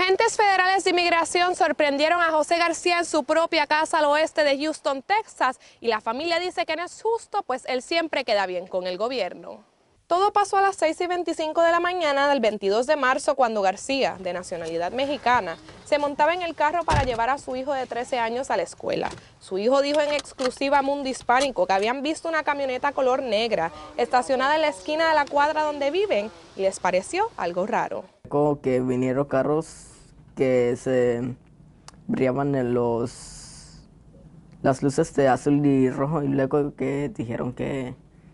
Agentes federales de inmigración sorprendieron a José García en su propia casa al oeste de Houston, Texas, y la familia dice que no es justo, pues él siempre queda bien con el gobierno. Todo pasó a las 6:25 de la mañana del 22 de marzo cuando García, de nacionalidad mexicana, se montaba en el carro para llevar a su hijo de 13 años a la escuela. Su hijo dijo en exclusiva a Mundo Hispánico que habían visto una camioneta color negra estacionada en la esquina de la cuadra donde viven y les pareció algo raro. Como que vinieron carros que se brillaban en las luces de azul y rojo y luego que dijeron que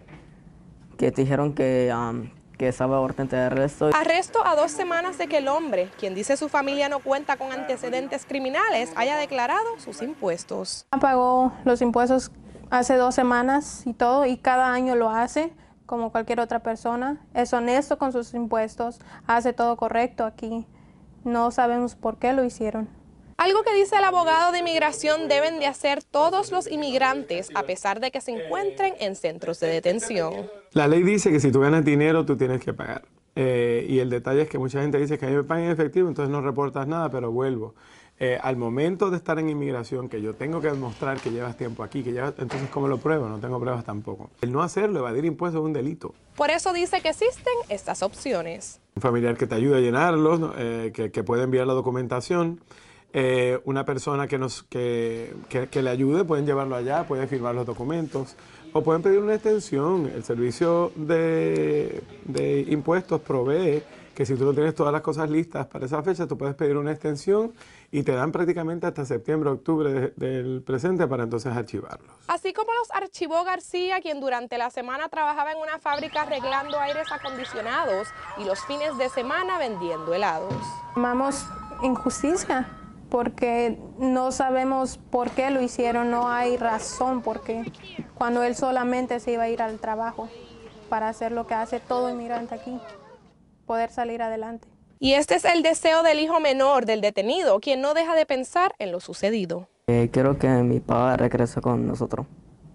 estaba orden de arresto. Arresto a 2 semanas de que el hombre, quien dice su familia no cuenta con antecedentes criminales, haya declarado sus impuestos. Pagó los impuestos hace 2 semanas y todo, y cada año lo hace como cualquier otra persona. Es honesto con sus impuestos, hace todo correcto aquí. No sabemos por qué lo hicieron. Algo que dice el abogado de inmigración deben de hacer todos los inmigrantes a pesar de que se encuentren en centros de detención. La ley dice que si tú ganas dinero, tú tienes que pagar. Y el detalle es que mucha gente dice que a mí me pagan en efectivo, entonces no reportas nada, pero vuelvo. Al momento de estar en inmigración, que yo tengo que demostrar que llevas tiempo aquí, entonces ¿cómo lo pruebo? No tengo pruebas tampoco. El no hacerlo, evadir impuestos es un delito. Por eso dice que existen estas opciones. Un familiar que te ayude a llenarlos, ¿no? Que puede enviar la documentación. Una persona que le ayude, pueden llevarlo allá, pueden firmar los documentos o pueden pedir una extensión. El servicio de impuestos provee que si tú no tienes todas las cosas listas para esa fecha, tú puedes pedir una extensión y te dan prácticamente hasta septiembre, octubre del presente para entonces archivarlos. Así como los archivó García, quien durante la semana trabajaba en una fábrica arreglando aires acondicionados y los fines de semana vendiendo helados. Llamamos injusticia, porque no sabemos por qué lo hicieron, no hay razón por qué, cuando él solamente se iba a ir al trabajo para hacer lo que hace todo inmigrante aquí, poder salir adelante. Y este es el deseo del hijo menor del detenido, quien no deja de pensar en lo sucedido. Quiero que mi papá regrese con nosotros.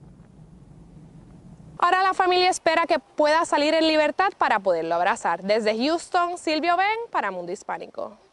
Ahora la familia espera que pueda salir en libertad para poderlo abrazar. Desde Houston, Silvio Ben para Mundo Hispánico.